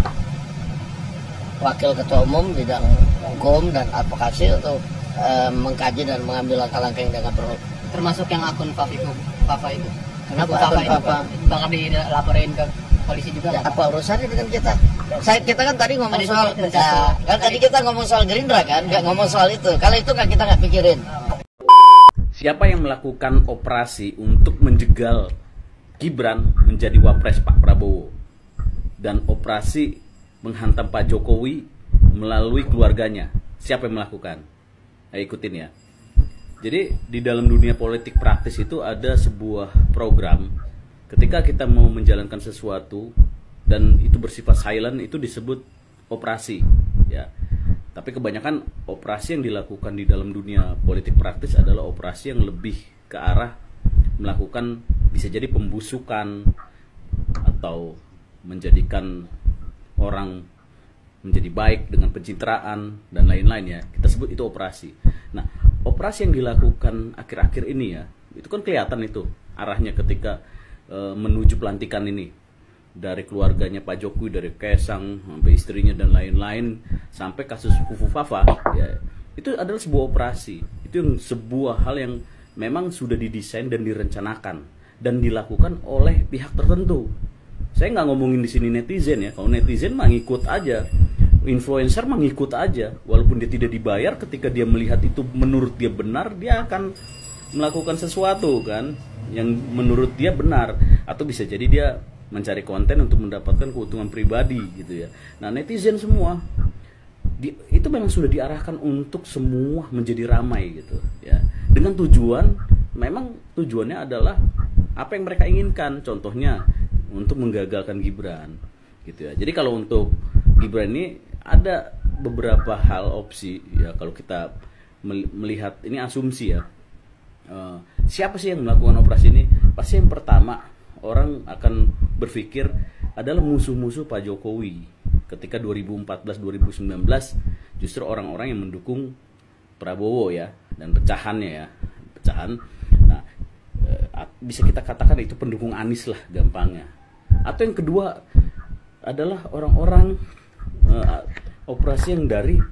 Wakil Ketua Umum bidang hukum dan advokasi untuk uh, mengkaji dan mengambil langkah-langkah yang tidak perlu. Termasuk yang akun Fafa itu. Kenapa akun Fafa? Bakal dilaporin ke polisi juga. Ya, apa urusannya dengan kita? Saya kita kan tadi ngomong soal, ya, kan tadi kita ngomong soal Gerindra kan, nggak ngomong soal itu. Kalau itu kan kita nggak pikirin. Siapa yang melakukan operasi untuk menjegal Gibran menjadi wapres Pak Prabowo, dan operasi menghantam Pak Jokowi melalui keluarganya? Siapa yang melakukan? Nah, ikutin ya. Jadi di dalam dunia politik praktis itu ada sebuah program, ketika kita mau menjalankan sesuatu dan itu bersifat silent, itu disebut operasi ya. Tapi kebanyakan operasi yang dilakukan di dalam dunia politik praktis adalah operasi yang lebih ke arah melakukan, bisa jadi pembusukan atau menjadikan orang menjadi baik dengan pencitraan dan lain-lain ya. Kita sebut itu operasi. Nah, operasi yang dilakukan akhir-akhir ini ya, itu kan kelihatan itu arahnya ketika e, menuju pelantikan ini. dari keluarganya Pak Jokowi, dari Kaisang sampai istrinya dan lain-lain, sampai kasus Fufu Fafa, ya itu adalah sebuah operasi. Itu yang sebuah hal yang memang sudah didesain dan direncanakan dan dilakukan oleh pihak tertentu. Saya nggak ngomongin di sini netizen ya. Kalau netizen mah ngikut aja, influencer mah ngikut aja, walaupun dia tidak dibayar. Ketika dia melihat itu menurut dia benar, dia akan melakukan sesuatu kan yang menurut dia benar, atau bisa jadi dia mencari konten untuk mendapatkan keuntungan pribadi gitu ya. Nah, netizen semua di, itu memang sudah diarahkan untuk semua menjadi ramai gitu ya, dengan tujuan, memang tujuannya adalah apa yang mereka inginkan. Contohnya untuk menggagalkan Gibran gitu ya. Jadi kalau untuk Gibran ini ada beberapa hal opsi ya, kalau kita melihat ini asumsi ya. Uh, siapa sih yang melakukan operasi ini? Pasti yang pertama orang akan berpikir adalah musuh-musuh Pak Jokowi. Ketika dua ribu empat belas dua ribu sembilan belas justru orang-orang yang mendukung Prabowo ya, dan pecahannya ya, pecahan. Nah, uh, bisa kita katakan itu pendukung Anies lah gampangnya. Atau yang kedua adalah orang-orang uh, operasi yang dari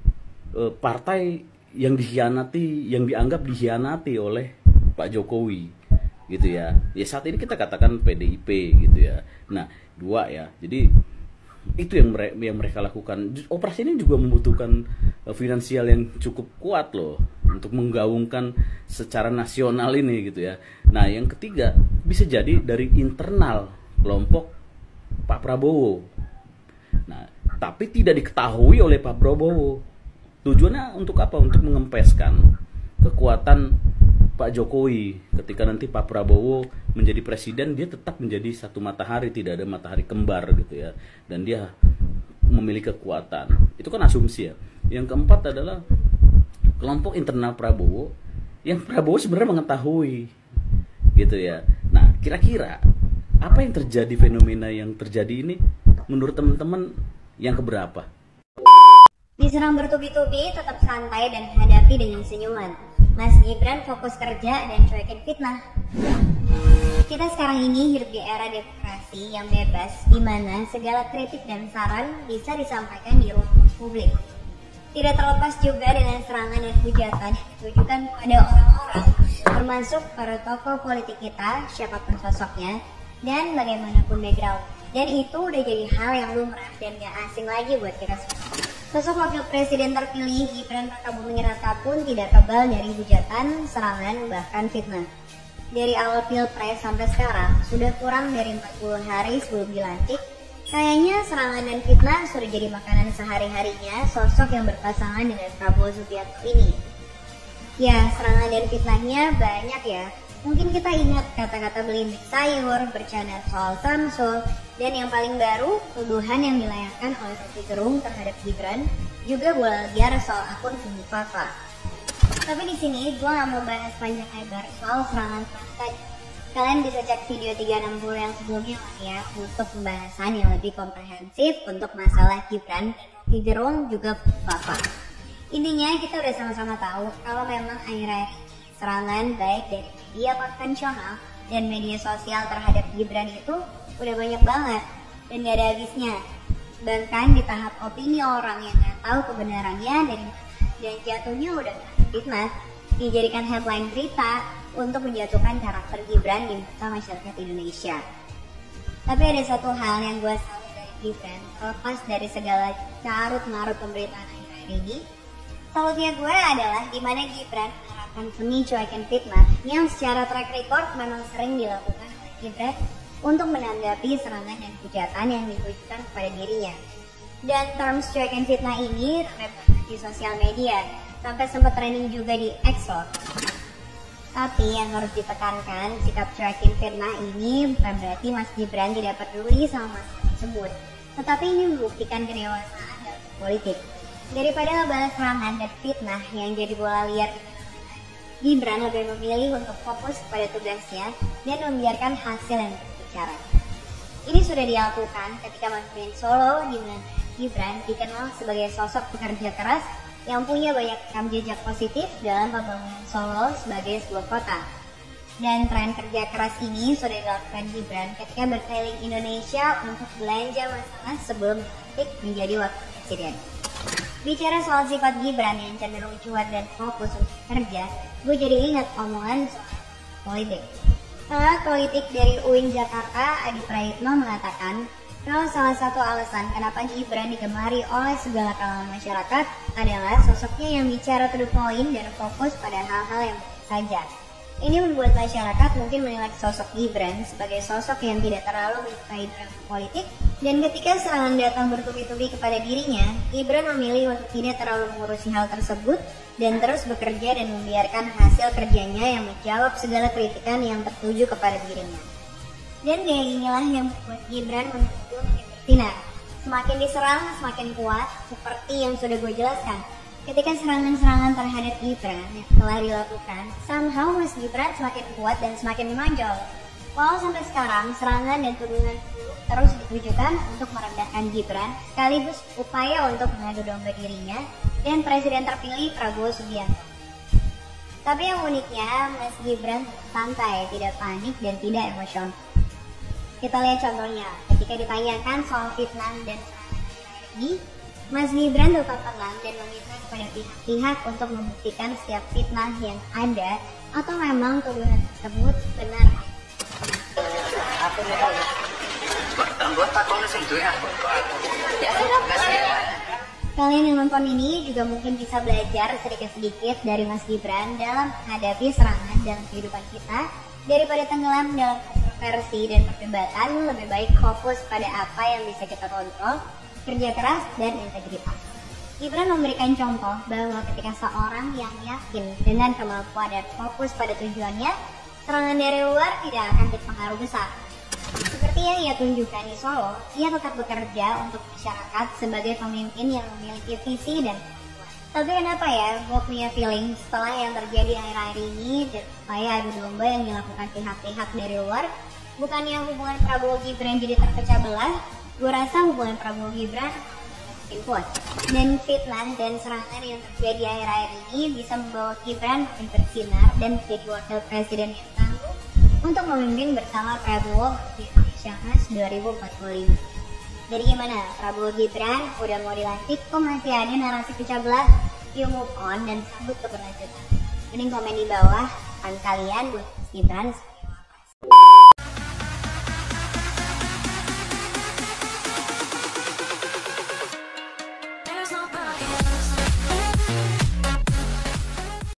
uh, partai yang dikhianati, yang dianggap dikhianati oleh Pak Jokowi gitu ya. Ya saat ini kita katakan P D I P gitu ya. Nah, dua ya. Jadi itu yang mereka, yang mereka lakukan. Operasi ini juga membutuhkan uh, finansial yang cukup kuat loh untuk menggaungkan secara nasional ini gitu ya. Nah, yang ketiga bisa jadi dari internal kelompok Pak Prabowo. Nah, tapi tidak diketahui oleh Pak Prabowo. Tujuannya untuk apa? Untuk mengempeskan kekuatan Pak Jokowi. Ketika nanti Pak Prabowo menjadi presiden, dia tetap menjadi satu matahari, tidak ada matahari kembar gitu ya. Dan dia memiliki kekuatan. Itu kan asumsi ya. Yang keempat adalah kelompok internal Prabowo yang Prabowo sebenarnya mengetahui gitu ya. Nah, kira-kira apa yang terjadi, fenomena yang terjadi ini menurut teman-teman yang keberapa? Diserang bertubi-tubi, tetap santai dan hadapi dengan senyuman. Mas Gibran fokus kerja dan cuekin fitnah. Kita sekarang ini hidup di era demokrasi yang bebas, di mana segala kritik dan saran bisa disampaikan di ruang publik. Tidak terlepas juga dengan serangan dan hujatan yang ditujukan pada orang-orang, termasuk para tokoh politik kita, siapapun sosoknya, dan bagaimanapun background. Dan itu udah jadi hal yang lumrah dan gak asing lagi buat kita semua. Sosok wakil presiden terpilih Gibran Rakabuming Raka pun tidak kebal dari hujatan, serangan, bahkan fitnah. Dari awal pilpres sampai sekarang, sudah kurang dari empat puluh hari sebelum dilantik, kayaknya serangan dan fitnah sudah jadi makanan sehari-harinya sosok yang berpasangan dengan Prabowo Subianto ini. Ya, serangan dan fitnahnya banyak ya. Mungkin kita ingat kata-kata belimbing sayur, bercanda soal Samsul, dan yang paling baru, tuduhan yang dilayangkan oleh Rocky Gerung terhadap Gibran, juga bola liar soal akun Fufu Fafa. Tapi di sini gue gak mau bahas panjang lebar soal serangan tadi. Kalian bisa cek video tiga enam puluh yang sebelumnya lah ya, untuk pembahasan yang lebih komprehensif untuk masalah Gibran, Rocky Gerung, juga Fufu Fafa. Intinya kita udah sama-sama tahu kalau memang akhir-akhir serangan baik dari media konvensional dan media sosial terhadap Gibran itu udah banyak banget dan gak ada habisnya. Bahkan di tahap opini orang yang gak tahu kebenarannya dari dan jatuhnya udah fitnah, dijadikan headline berita untuk menjatuhkan karakter Gibran di mata masyarakat Indonesia. Tapi ada satu hal yang gue salut dari Gibran, terlepas dari segala carut-marut pemberitaan akhir-akhir ini, salutnya gue adalah dimana Gibran menerapkan seni cuekin fitnah yang secara track record memang sering dilakukan oleh Gibran untuk menanggapi serangan dan hujatan yang ditujukan kepada dirinya. Dan terms cuekin fitnah ini ramai banget di sosial media, sampai sempat trending juga di Exo. Tapi yang harus ditekankan, sikap cuekin fitnah ini bukan berarti Mas Gibran tidak peduli sama masalah tersebut, tetapi ini membuktikan kedewasaan dalam politik. Daripada ngebalas serangan dan fitnah yang jadi bola liar, Gibran lebih memilih untuk fokus pada tugasnya dan membiarkan hasil yang berbicara. Ini sudah dilakukan ketika memimpin Solo, di mana Gibran dikenal sebagai sosok pekerja keras yang punya banyak rekam jejak positif dalam pembangunan Solo sebagai sebuah kota. Dan tren kerja keras ini sudah dilakukan Gibran ketika berkeliling Indonesia untuk belanja masalah sebelum dilantik menjadi wakil presiden. Bicara soal sifat Gibran yang cenderung cuek dan fokus untuk kerja, gue jadi ingat omongan soal politik. Pengamat politik dari U I N Jakarta, Adi Praitno mengatakan kalau salah satu alasan kenapa Gibran digemari oleh segala kalangan masyarakat adalah sosoknya yang bicara to the point dan fokus pada hal-hal yang penting saja. Ini membuat masyarakat mungkin menilai sosok Gibran sebagai sosok yang tidak terlalu menyukai drama politik, dan ketika serangan datang bertubi-tubi kepada dirinya, Gibran memilih untuk tidak terlalu mengurusi hal tersebut dan terus bekerja dan membiarkan hasil kerjanya yang menjawab segala kritikan yang tertuju kepada dirinya. Dan gaya inilah yang membuat Gibran menuju bersinar. Semakin diserang, semakin kuat, seperti yang sudah gue jelaskan. Ketika serangan-serangan terhadap Gibran yang telah dilakukan, somehow Mas Gibran semakin kuat dan semakin menonjol. Walau sampai sekarang serangan dan tuduhan terus ditujukan untuk merendahkan Gibran, sekaligus upaya untuk mengadu domba dirinya dan Presiden terpilih Prabowo Subianto. Tapi yang uniknya, Mas Gibran santai, tidak panik dan tidak emosional. Kita lihat contohnya, ketika ditanyakan soal fitnah dan serangan ini, Mas Gibran tetap tenang dan meminta kepada pihak-pihak untuk membuktikan setiap fitnah yang ada atau memang tuduhan tersebut benar. Kalian yang nonton ini juga mungkin bisa belajar sedikit-sedikit dari Mas Gibran dalam menghadapi serangan dalam kehidupan kita. Daripada tenggelam dalam kontroversi dan perdebatan, lebih baik fokus pada apa yang bisa kita kontrol, kerja keras, dan integritas. Gibran memberikan contoh bahwa ketika seorang yang yakin dengan kemampuan dan fokus pada tujuannya, serangan dari luar tidak akan berpengaruh besar. Seperti yang ia tunjukkan di Solo, ia tetap bekerja untuk masyarakat sebagai pemimpin yang memiliki visi dan kemampuan. Tapi kenapa ya, gue punya feeling setelah yang terjadi akhir-akhir ini dan upaya adu domba yang dilakukan pihak-pihak dari luar, bukannya hubungan Prabowo Gibran jadi terpecah belah, gue rasa hubungan Prabowo Gibran makin kuat. Dan fitnah dan serangan yang terjadi akhir-akhir ini bisa membawa Gibran makin bersinar dan menjadi wakil presiden yang tangguh untuk memimpin bersama Prabowo di Indonesia Mas dua ribu empat puluh lima. Jadi gimana? Prabowo Gibran udah mau dilantik, kok masih ada narasi pecah belah? Yuk move on dan sambut keberlanjutan. Mending komen di bawah kan kalian buat Gibran